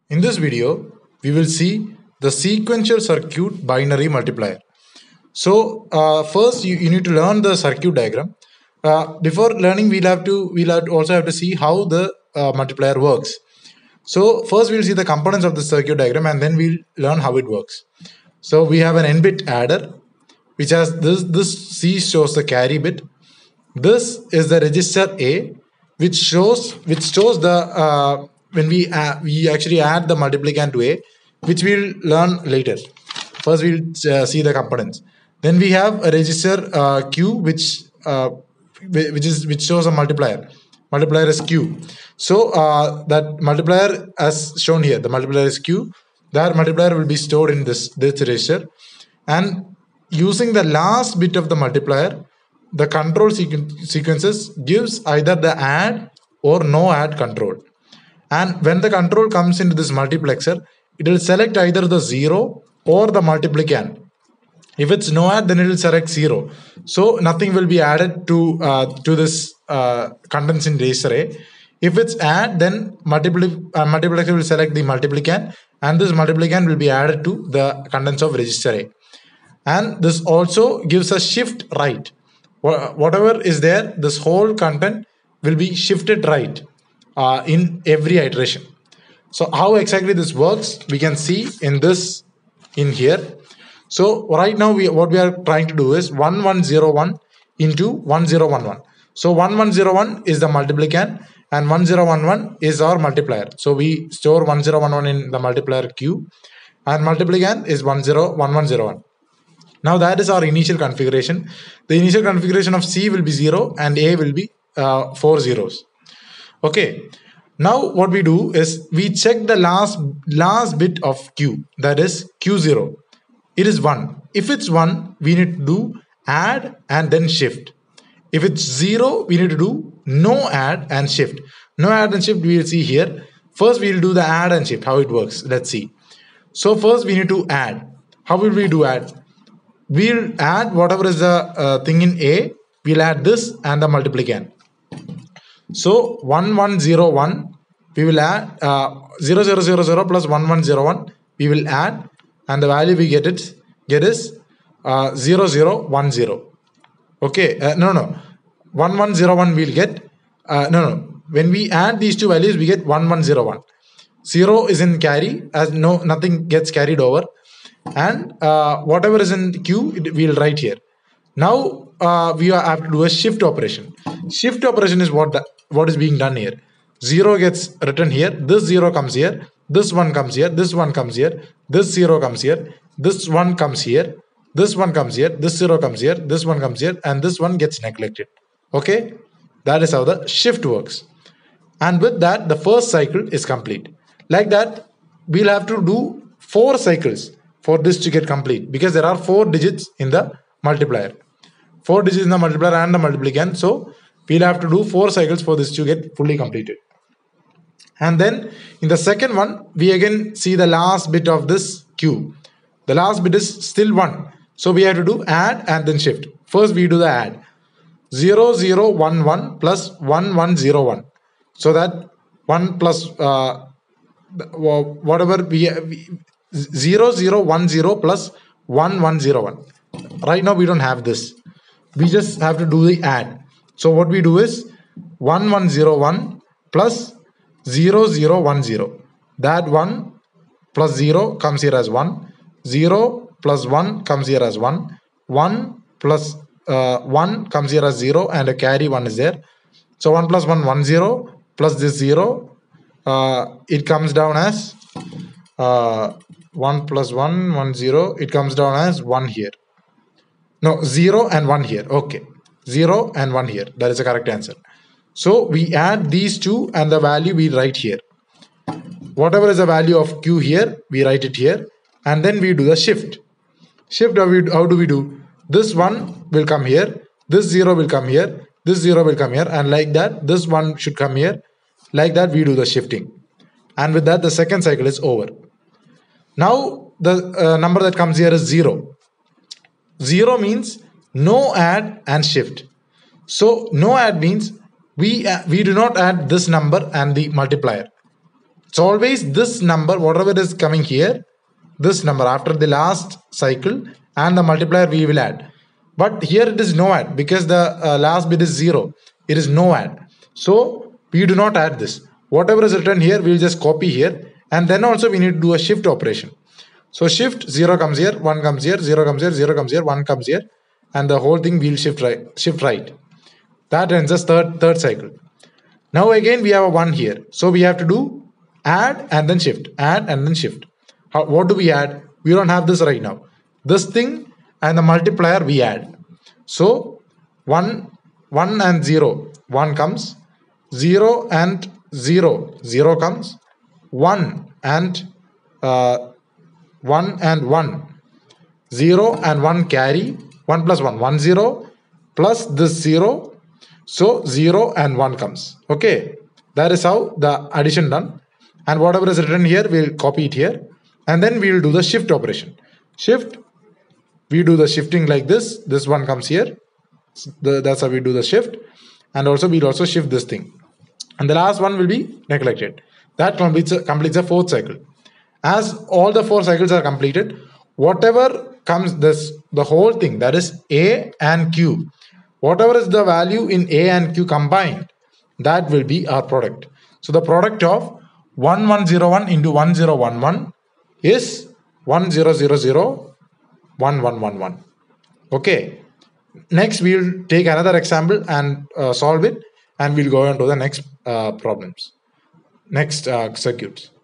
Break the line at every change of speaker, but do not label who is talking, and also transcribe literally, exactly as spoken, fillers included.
In this video, we will see the sequential circuit binary multiplier. So uh, first you, you need to learn the circuit diagram. Uh, before learning, we'll have to we'll have to also have to see how the uh, multiplier works. So first we'll see the components of the circuit diagram and then we'll learn how it works. So we have an n-bit adder which has this this C shows the carry bit. This is the register A which shows which shows the uh, when we uh, we actually add the multiplicand to A, which we'll learn later. First we'll uh, see the components. Then we have a register uh, Q which uh, which is which shows a multiplier. Multiplier is Q. So uh, that multiplier as shown here, the multiplier is Q. That multiplier will be stored in this this register, and using the last bit of the multiplier, the control sequ sequences gives either the add or no add control. And when the control comes into this multiplexer, it will select either the zero or the multiplicand. If it's no add, then it will select zero. So nothing will be added to uh, to this uh, contents in register A. If it's add, then multiply, uh, multiplexer will select the multiplicand, and this multiplicand will be added to the contents of register A. And this also gives a shift right. Whatever is there, this whole content will be shifted right uh, in every iteration. So how exactly this works, we can see in this in here. So right now we what we are trying to do is one one zero one into one zero one one. So one one zero one is the multiplicand and one zero one one is our multiplier. So we store one zero one one in the multiplier Q and multiplicand is one zero one one zero one. Now that is our initial configuration. The initial configuration of C will be zero and A will be uh, four zeros. Okay. Now what we do is we check the last last bit of Q, that is Q zero. It is one. If it's one, we need to do add and then shift. If it's zero, we need to do no add and shift. No add and shift we will see here. First we will do the add and shift, how it works. Let's see. So first we need to add. How will we do add? We'll add whatever is the uh, thing in A, we'll add this and the multiplicand. So one one zero one, we will add uh, zero zero zero zero plus one one zero one, we will add, and the value we get it get is uh, zero zero one zero. Okay, uh, no no one one zero one we'll get uh, no no when we add these two values we get one one zero one. Zero is in carry, as no nothing gets carried over, and uh, whatever is in Q it, we'll write here. Now uh, we have to do a shift operation. Shift operation is what the, what is being done here. Zero gets written here, this zero comes here, this one comes here, this one comes here, this zero comes here, this one comes here, this one comes here, this zero comes here, this one comes here, and this one gets neglected. Okay, that is how the shift works. And with that, the first cycle is complete. Like that, we'll have to do four cycles for this to get complete, because there are four digits in the multiplier. Four digits in the multiplier and the multiplicand. So we'll have to do four cycles for this to get fully completed. And then in the second one, we again see the last bit of this Q. The last bit is still one. So we have to do add and then shift. First we do the add. zero zero one one plus one one zero one. So that one plus uh, whatever we, we zero zero one zero plus one one zero one. Right now we don't have this. We just have to do the add. So what we do is one one zero one plus zero zero one zero. That one plus zero comes here as one. zero plus one comes here as one. one plus uh, one comes here as zero, and a carry one is there. So one plus one, one zero, plus this zero, uh, it comes down as uh, one plus one, one zero, it comes down as one here. No, zero and one here. Okay, zero and one here. That is the correct answer. So we add these two and the value we write here. Whatever is the value of Q here, we write it here, and then we do the shift. Shift, how, we, how do we do? This one will come here, this zero will come here, this zero will come here, and like that, this one should come here. Like that, we do the shifting. And with that, the second cycle is over. Now, the uh, number that comes here is zero. Zero means no add and shift. So no add means we uh, we do not add this number and the multiplier. It's always this number, whatever is coming here, this number after the last cycle, and the multiplier we will add. But here it is no add because the uh, last bit is zero. It is no add. So we do not add this. Whatever is written here, we will just copy here. And then also we need to do a shift operation. So shift, zero comes here, one comes here, zero comes here, zero comes here, one comes here. And the whole thing will shift right. Shift right. That ends the third, third cycle. Now again we have a one here. So we have to do add and then shift. Add and then shift. How, what do we add? We don't have this right now. This thing and the multiplier we add. So one, one and zero, one comes. zero and zero, zero comes. one and uh, one and one. zero and one carry. one plus one, one zero plus this zero. So zero and one comes. Okay. That is how the addition done. And whatever is written here, we'll copy it here. And then we will do the shift operation. Shift, we do the shifting like this. This one comes here. The, that's how we do the shift. And also we'll also shift this thing. And the last one will be neglected. That completes a, completes a fourth cycle. As all the four cycles are completed, whatever comes this, the whole thing, that is A and Q, whatever is the value in A and Q combined, that will be our product. So the product of one one zero one into one zero one one is one zero zero zero one one one one. Okay. Next, we will take another example and uh, solve it, and we'll go on to the next uh, problems, next uh, circuits.